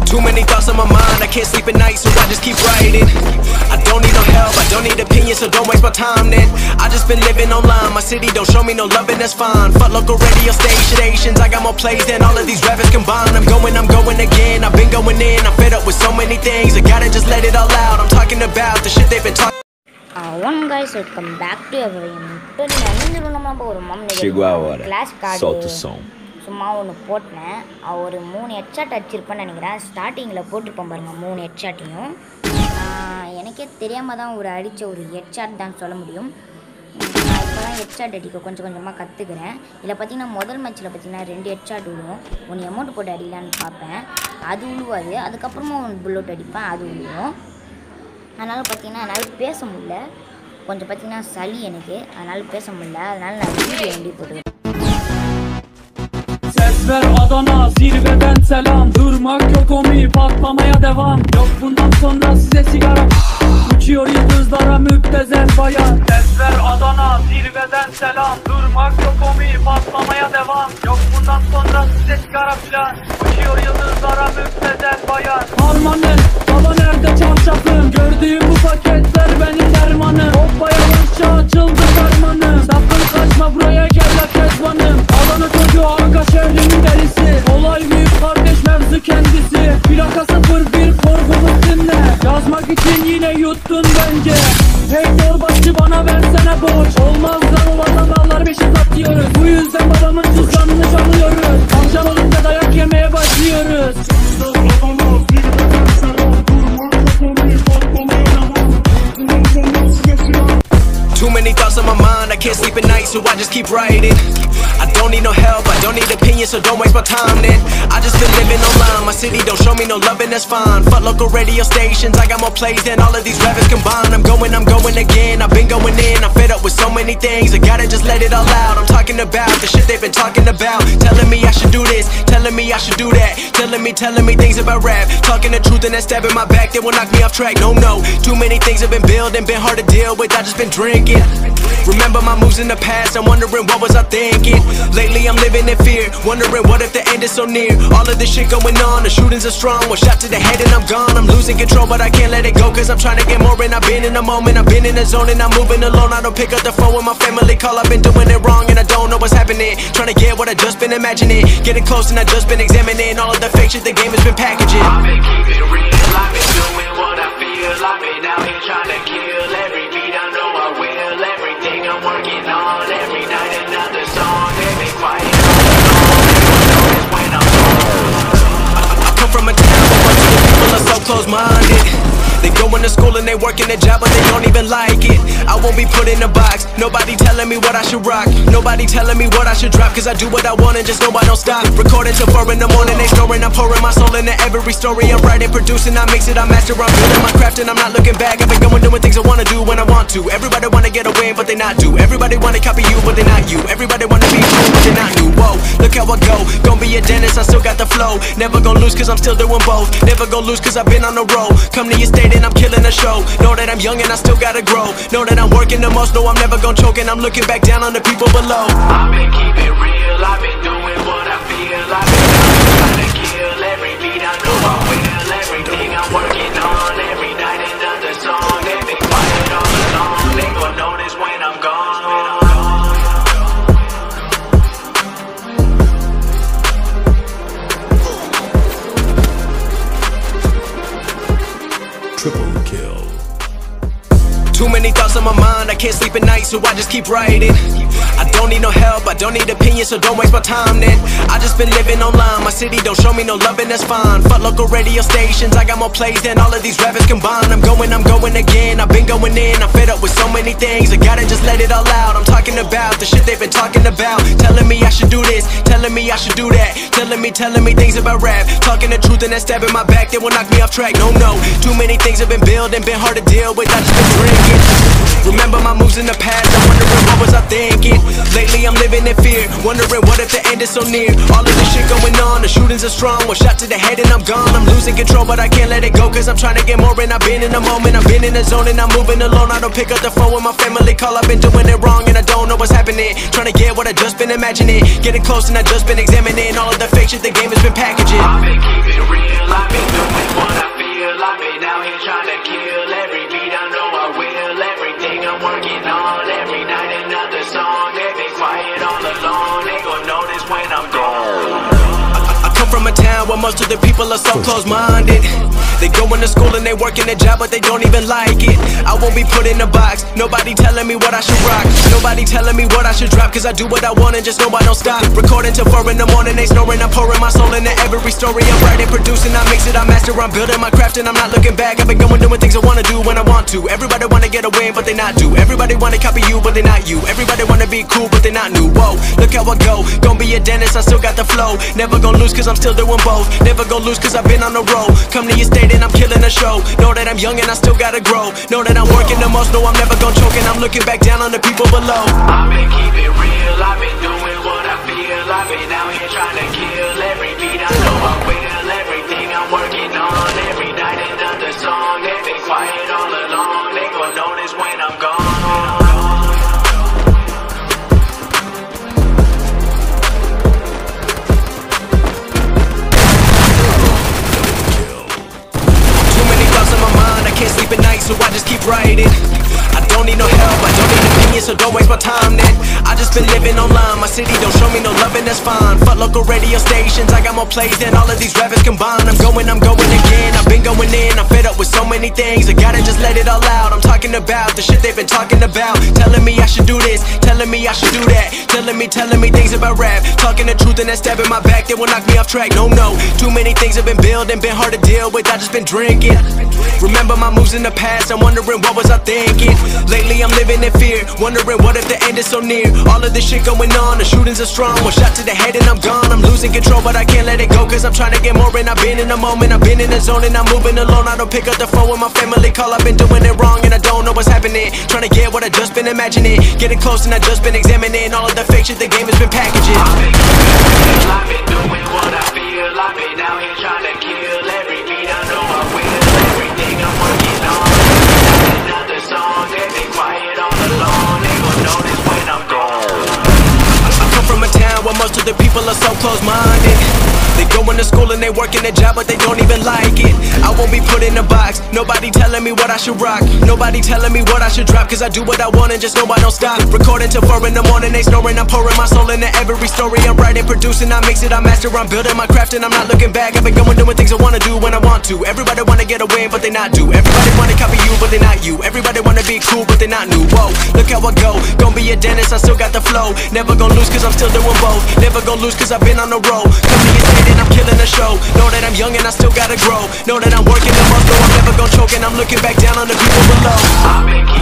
Too many thoughts on my mind, I can't sleep at night, so I just keep writing. I don't need no help, I don't need opinions, so don't waste my time then. I just been living online, my city don't show me no love and that's fine. Fuck local radio stations, I got more plays than all of these rappers combined. I'm going again, I've been going in, I'm fed up with so many things, I gotta just let it all out. I'm talking about the shit they've been talking. One guys, welcome back to everyone. Class card. Solta o som. சும்மா ஒன்று போட்டேன். ஒரு 3 headshot அடிச்சிருப்பேன்னு நினைக்கிறேன். ஸ்டார்டிங்கில் போட்டிருப்பேன் பாருங்க 3 ஹெட்ஷாட்டையும். எனக்கே தெரியாமல் தான் அடித்த ஒரு ஹெட்ஷாட் தான் சொல்ல முடியும். நான் இப்போ தான் ஹெட்ஷாட் அடிக்க கொஞ்சம் கொஞ்சமாக கற்றுக்கிறேன். இதில் பார்த்தீங்கன்னா முதல் மேட்ச்சில் பார்த்தீங்கன்னா 2 ஹெட்ஷாட் விழுவும். ஒன்று அமௌண்ட் போட்டு அடிக்கலான்னு பார்ப்பேன், அது விழுவாது. அதுக்கப்புறமா ஒன்று புல்லட் அடிப்பேன், அது விழுவும். அதனால் பார்த்தீங்கன்னா என்னால் பேச முடியல. கொஞ்சம் பார்த்தீங்கன்னா சளி எனக்கு, அதனால் பேச முடியல. அதனால் நான் வீடியோ வண்டி போட்டுக்கிறேன். Ver Adana zirveden selam. Durmak yok omi, patlamaya devam. Yok bundan sonra size sigara. Uçuyor yıldızlara müptezel bayan. Ses ver Adana zirveden selam. Durmak yok omi, patlamaya devam. Yok bundan sonra size sigara filan. Uçuyor yıldızlara müptezel bayan. Harmanın baba nerede çarşafım? Gördüğüm bu paketler benim dermanım. Hoppa yavaşça açıldı karmanım. Sakın kaçma buraya gel la kezbanım. Adana çocuğu Anka şehrimin delisi. Olay büyük kardeş mevzu kendisi. Plaka 01 korkumuz dinle. Yazmak için yine yuttun bence. Hey torbacı bana versene borç. Olmaz lan o adamlar beşi satıyoruz. Bu yüzden babamın cüzdanını çalıyoruz. Akşam olunca dayak yemeye başlıyoruz. Too many thoughts on my mind, I can't sleep at night, so I just keep writing. I don't need no help, I don't need opinions, so don't waste my time then. I just been living online, my city don't show me no love and that's fine. Fuck local radio stations, I got more plays than all of these rappers combined. I'm going again, I've been going in, I'm fed up with so many things, I gotta just let it all out. I'm talking about the shit they've been talking about, telling me I should do this, telling me I should do that, telling me things about rap, talking the truth and that stab in my back, they will knock me off track. No, too many things have been building, been hard to deal with, I just been drinking. Remember my moves in the past, I'm wondering what was I thinking. Lately I'm living in fear, wondering what if the end is so near. All of this shit going on, the shootings are strong. One shot to the head and I'm gone. I'm losing control but I can't let it go, cause I'm trying to get more. And I've been in the moment, I've been in the zone, and I'm moving alone. I don't pick up the phone when my family call, I've been doing it wrong and I don't know what's happening. Trying to get what I just been imagining, getting close and I just been examining all of the fake shit the game has been packaging. I've been keeping real, I've been doing what I feel. I've been out here trying to kill every beat, I know I will. Everything I'm working on, every night another song. They've been quiet all along, when I'm gone. I come from a town where most of the people are so close-minded. They go into school and they work in a job but they don't even like it. I won't be put in a box, nobody telling me what I should rock, nobody telling me what I should drop, cause I do what I want and just know I don't stop. Recording till 4 in the morning, they snoring, I'm pouring my soul into every story. I'm writing, producing, I mix it, I master, I'm building my craft and I'm not looking back. I've been going doing things I wanna do when I want to. Everybody wanna get away but they not do. Everybody wanna copy you but they not you. Everybody wanna be you but they not new. Whoa, look how I go, gon' be a dentist, I still got the flow. Never gon' lose cause I'm still doing both. Never gon' lose cause I've been on the road. Come to your state and I'm killing the show. Know that I'm young and I still gotta grow. Know that I'm working the most, know I'm never gon' choke. And I'm looking back down on the people below. I've been keeping real, I've been doing what I feel. I've been out here trying to kill every beat, I know I will. Everything I'm working on, every night another song. They've been quiet all along, they gon' notice when I'm gone. Triple kill. Too many thoughts on my mind, I can't sleep at night, so I just keep writing. I don't need no help, I don't need opinions, so don't waste my time then. I just been living online, my city don't show me no love and that's fine. Fuck local radio stations, I got more plays than all of these rappers combined. I'm going again, I've been going in, I'm fed up with so many things, I gotta just let it all out. I'm talking about the shit they've been talking about, telling me I should do this, telling me I should do that, telling me things about rap, talking the truth and that stab in my back, they will knock me off track. No, too many things have been building, been hard to deal with, I just been drinking. Remember my moves in the past, I'm wondering what was I thinking. Lately I'm living in fear, wondering what if the end is so near. All of this shit going on, the shootings are strong. One shot to the head and I'm gone. I'm losing control but I can't let it go, cause I'm trying to get more. And I've been in the moment, I've been in the zone, and I'm moving alone. I don't pick up the phone when my family call, I've been doing it wrong and I don't know what's happening. Trying to get what I just been imagining, getting close and I just been examining all of the fake shit the game has been packaging. I've been keeping real, I've been doing when most of the people are so close-minded. They going to school and they working a job, but they don't even like it. I won't be put in a box, nobody telling me what I should rock, nobody telling me what I should drop, cause I do what I want and just know I don't stop. Recording till 4 in the morning, they snoring, I'm pouring my soul into every story. I'm writing, producing, I mix it, I master, I'm building my craft and I'm not looking back. I've been going doing things I wanna do when I want to. Everybody wanna get away, but they not do. Everybody wanna copy you, but they not you. Everybody wanna be cool, but they not new. Whoa, look how I go, gon' be a dentist, I still got the flow. Never gon' lose cause I'm still doing both. Never gon' lose cause I've been on the road. Come to your state and I'm killing the show. Know that I'm young and I still gotta grow. Know that I'm working the most, know I'm never gon' choke. And I'm looking back down on the people below. I've been keeping real, I've been doing what I feel. I've been out here trying to kill every beat. I know I will, everything I'm working on. Every night another song. They've been quiet all along. They gon' notice when I'm gone. Can't sleep at night, so I just keep writing. I don't need no help, I don't need opinions, so don't waste my time then. I just been living online, my city don't show me no love and that's fine. Fuck local radio stations, I got more plays than all of these rappers combined. I'm going again, I've been going in, I'm fed up with so many things. I gotta just let it all out, I'm talking about the shit they've been talking about. Telling me I should do this, telling me I should do that. Telling me things about rap. Talking the truth and that stab in my back, they will knock me off track, no. Too many things have been building, been hard to deal with, I just been drinking. Remember my moves in the past, I'm wondering what was I thinking. Lately I'm living in fear, wondering what if the end is so near. All of this shit going on, the shootings are strong. One shot to the head and I'm gone. I'm losing control but I can't let it go, cause I'm trying to get more. And I've been in the moment, I've been in the zone, and I'm moving alone. I don't pick up the phone when my family call, I've been doing it wrong and I don't know what's happening. Trying to get what I just been imagining, getting close and I just been examining all of the fake shit the game has been packaging. I've been doing what I feel. I've been out here trying to kill every beat. I know I will, everything I'm working on. Another song, they've been quiet all along. They gon' notice when I'm gone. I come from a town where most of the people are so close-minded. They going to school and they working a job, but they don't even like it. I won't be put in a box, nobody telling me what I should rock, nobody telling me what I should drop, cause I do what I want and just know I don't stop. Recording till 4 in the morning, they snoring, I'm pouring my soul into every story. I'm writing, producing, I mix it, I master, I'm building my craft and I'm not looking back. I've been going doing things I wanna do when I want to. Everybody wanna get away, but they not do. Everybody wanna copy you, but they not you. Everybody wanna be cool, but they not new. Whoa, look how I go, gon' be a dentist, I still got the flow. Never gon' lose cause I'm still doing both. Never gon' lose cause I've been on the road. Come to your state and I'm killing the show. Know that I'm young and I still gotta grow. Know that I'm working the most, know I'm never gon' choke. And I'm looking back down on the people below. I've been